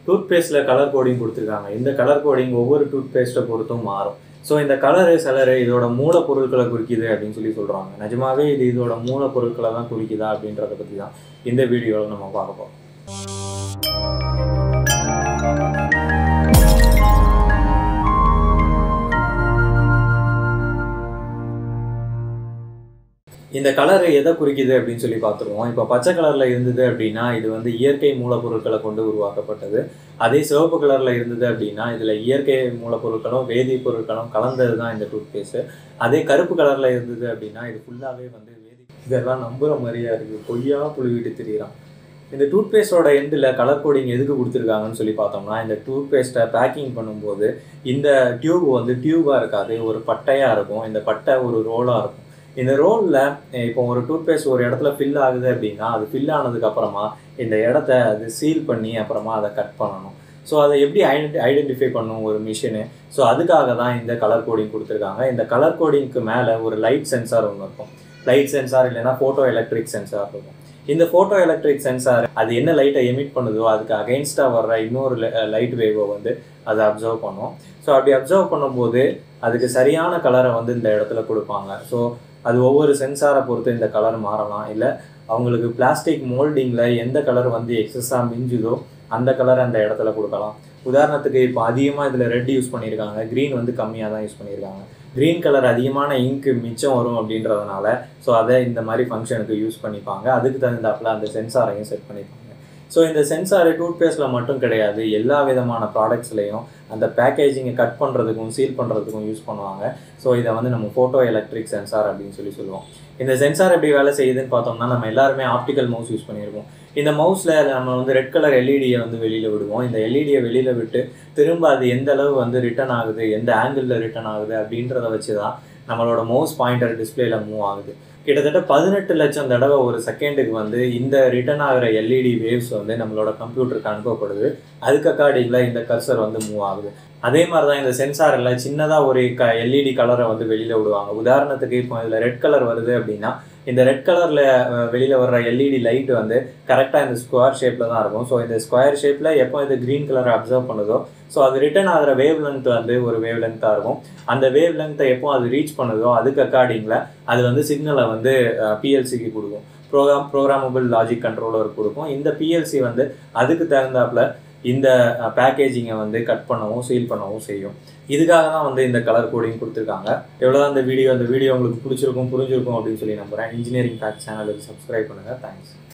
டூத்பேஸ்ட்ல colour coding கொடுத்துருக்காங்க. இந்த colour coding ஒவ்வொரு டூத்பேஸ்ட்டை பொறுத்தும் மாறும். ஸோ இந்த கலரு சிலர் இதோட மூலப்பொருட்களை குறிக்குது அப்படின்னு சொல்கிறாங்க. நிஜமாவே இது இதோட மூலப்பொருட்களை தான் குறிக்குதா அப்படின்றத பற்றி தான் இந்த வீடியோவில் நம்ம பார்க்க போகிறோம். இந்த கலர் எதை குறிக்குது அப்படின்னு சொல்லி பார்த்துருவோம். இப்போ பச்சை கலரில் இருந்தது அப்படின்னா இது வந்து இயற்கை மூலப்பொருட்களை கொண்டு உருவாக்கப்பட்டது. அதே சிவப்பு கலரில் இருந்தது அப்படின்னா இதில் இயற்கை மூலப்பொருட்களும் வேதிப்பொருட்களும் கலந்தது தான் இந்த டூத்பேஸ்ட்டு. அதே கருப்பு கலரில் இருந்தது அப்படின்னா இது ஃபுல்லாகவே வந்து இதெல்லாம் நம்புகிற மாதிரியா இருக்குது, பொய்யா புழுவிட்டு தெரியுறான். இந்த டூத்பேஸ்டோட எண்டில் கலர் கோடிங் எதுக்கு கொடுத்துருக்காங்கன்னு சொல்லி பார்த்தோம்னா, இந்த டூத்பேஸ்ட்டை பேக்கிங் பண்ணும்போது இந்த டியூப் வந்து டியூபாக இருக்காது, ஒரு பட்டையாக இருக்கும். இந்த பட்டை ஒரு ரோலாக இருக்கும். இந்த ரோலில் இப்போ ஒரு டூத்பேஸ்ட் ஒரு இடத்துல ஃபில் ஆகுது அப்படின்னா அது ஃபில் ஆனதுக்கப்புறமா இந்த இடத்த அது சீல் பண்ணி அப்புறமா அதை கட் பண்ணணும். ஸோ அதை எப்படி ஐடென்டிஃபை பண்ணும் ஒரு மிஷினு. ஸோ அதுக்காக தான் இந்த கலர் கோடிங் கொடுத்துருக்காங்க. இந்த கலர் கோடிங்க்கு மேலே ஒரு லைட் சென்சார் ஒன்று இருக்கும். லைட் சென்சார் இல்லைன்னா ஃபோட்டோ எலக்ட்ரிக் சென்சார் இருக்கும். இந்த ஃபோட்டோ எலக்ட்ரிக் சென்சார் அது என்ன லைட்டை எமிட் பண்ணுதோ அதுக்கு அகெயின்ஸ்டாக வர்ற இன்னொரு லைட் வேவை வந்து அதை அப்சர்வ் பண்ணும். ஸோ அப்படி அப்சர்வ் பண்ணும்போது அதுக்கு சரியான கலரை வந்து இந்த இடத்துல கொடுப்பாங்க. ஸோ அது ஒவ்வொரு சென்சாரை பொறுத்து இந்த கலர் மாறலாம். இல்லை அவங்களுக்கு பிளாஸ்டிக் மோல்டிங்கில் எந்த கலர் வந்து எக்ஸஸாக மிஞ்சுதோ அந்த கலரை அந்த இடத்துல கொடுக்கலாம். உதாரணத்துக்கு இப்போ அதிகமாக இதில் ரெட் யூஸ் பண்ணியிருக்காங்க, க்ரீன் வந்து கம்மியாக தான் யூஸ் பண்ணியிருக்காங்க. க்ரீன் கலர் அதிகமான இங்கு மிச்சம் வரும் அப்படின்றதுனால ஸோ அதை இந்த மாதிரி ஃபங்க்ஷனுக்கு யூஸ் பண்ணிப்பாங்க. அதுக்கு தகுந்தாப்பில் அந்த சென்சாரையும் செட் பண்ணிப்பாங்க. ஸோ இந்த சென்சாரு டூத்பேஸ்ட்டில் மட்டும் கிடையாது, எல்லா விதமான ப்ராடக்ட்ஸ்லையும் அந்த பேக்கேஜிங்கை கட் பண்ணுறதுக்கும் சீல் பண்ணுறதுக்கும் யூஸ் பண்ணுவாங்க. ஸோ இதை வந்து நம்ம ஃபோட்டோ எலக்ட்ரிக் சென்சார் அப்படின்னு சொல்லுவோம். இந்த சென்சார் எப்படி வேலை செய்யுதுன்னு பார்த்தோம்னா, நம்ம எல்லாருமே ஆப்டிக்கல் மவுஸ் யூஸ் பண்ணியிருக்கோம். இந்த மவுஸில் நம்ம வந்து ரெட் கலர் எல்இடியை வந்து வெளியில் விடுவோம். இந்த எல்இடியை வெளியில் விட்டு திரும்ப அது எந்த அளவு வந்து ரிட்டர்ன் ஆகுது, எந்த ஆங்கிளில் ரிட்டர்ன் ஆகுது அப்படின்றத வச்சு தான் நம்மளோட மவுஸ் பாயிண்டர் டிஸ்பிளேல மூவ் ஆகுது. கிட்டத்தட்ட 18 லட்சம் தடவை ஒரு செகண்டுக்கு வந்து இந்த ரிட்டர்ன் ஆகிற எல்இடி வேவ்ஸ் வந்து நம்மளோட கம்ப்யூட்டருக்கு அனுப்பப்படுது. அதுக்கு அக்கார்டிங்கில் இந்த கர்சர் வந்து மூவ் ஆகுது. அதே மாதிரி தான் இந்த சென்சாரில் சின்னதாக ஒரு எல்இடி கலரை வந்து வெளியில் விடுவாங்க. உதாரணத்துக்கு இப்போ இதில் ரெட் கலர் வருது அப்படின்னா இந்த ரெட் கலரில் வெளியில் வர்ற எல்இடி லைட் வந்து கரெக்டாக இந்த ஸ்கொயர் ஷேப்பில் தான் இருக்கும். ஸோ இந்த ஸ்கொயர் ஷேப்பில் எப்போ இது க்ரீன் கலரை அப்சர்வ் பண்ணுதோ ஸோ அது ரிட்டர்ன் ஆகிற வேவ் லென்த் வந்து ஒரு வேவ் லென்த்தாக இருக்கும். அந்த வேவ் லென்த்தை எப்போ அது ரீச் பண்ணுதோ அதுக்கு அக்கார்டிங்கில் அது வந்து சிக்னலை வந்து பிஎல்சிக்கு கொடுக்கும், ப்ரோக்ராமபிள் லாஜிக் கண்ட்ரோலர் கொடுக்கும். இந்த பிஎல்சி வந்து அதுக்கு தகுந்தாப்பில் இந்த பேக்கேஜிங்கை வந்து கட் பண்ணவும் சீல் பண்ணவும் செய்யும். இதுக்காக தான் வந்து இந்த கலர் கோடிங் கொடுத்துருக்காங்க. எவ்வளோதான் இந்த வீடியோ உங்களுக்கு பிடிச்சிருக்கும் புரிஞ்சிருக்கும் அப்படின்னு சொல்லி நம்புகிறேன். இன்ஜினியரிங் ஃபேக்ட் சேனலுக்கு சப்ஸ்கிரைப் பண்ணுங்கள். தேங்க்ஸ்.